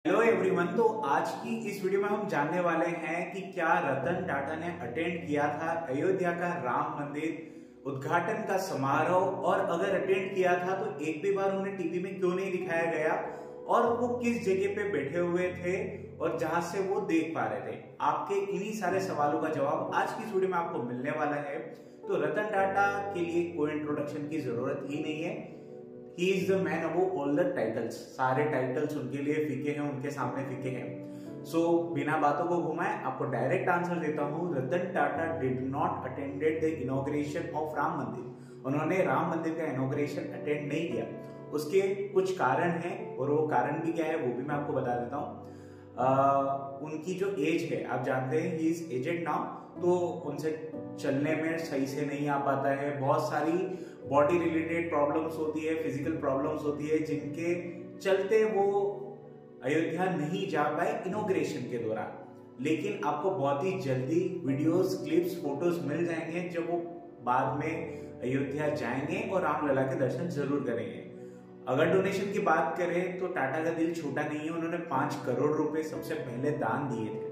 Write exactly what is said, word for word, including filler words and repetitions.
Hello everyone. तो आज की इस वीडियो में हम जानने वाले हैं कि क्या रतन टाटा ने अटेंड किया था अयोध्या का राम मंदिर उद्घाटन का समारोह, और अगर अटेंड किया था तो एक भी बार उन्हें टीवी में क्यों नहीं दिखाया गया, और वो किस जगह पे बैठे हुए थे और जहां से वो देख पा रहे थे। आपके इन्हीं सारे सवालों का जवाब आज की इस वीडियो में आपको मिलने वाला है। तो रतन टाटा के लिए कोई इंट्रोडक्शन की जरूरत ही नहीं है। He is the man above all the titles। सारे टाइटल्स उनके लिए फीके हैं, उनके सामने फीके हैं। सो so, बिना बातों को घुमाए आपको डायरेक्ट आंसर देता हूँ। Ratan Tata did not attended the inauguration of Ram Mandir. उन्होंने राम मंदिर का इनॉग्रेशन अटेंड नहीं किया। उसके कुछ कारण हैं, और वो कारण भी क्या है वो भी मैं आपको बता देता हूँ। उनकी जो एज है, आप जानते हैं ही इज एजेड नाउ, तो उनसे चलने में सही से नहीं आ पाता है। बहुत सारी बॉडी रिलेटेड प्रॉब्लम्स होती है, फिजिकल प्रॉब्लम्स होती है, जिनके चलते वो अयोध्या नहीं जा पाए इनॉग्रेशन के दौरान। लेकिन आपको बहुत ही जल्दी वीडियोस, क्लिप्स, फोटोज मिल जाएंगे जब वो बाद में अयोध्या जाएंगे और रामलला के दर्शन जरूर करेंगे। अगर डोनेशन की बात करें तो टाटा का दिल छोटा नहीं है। उन्होंने पांच करोड़ रुपए सबसे पहले दान दिए थे।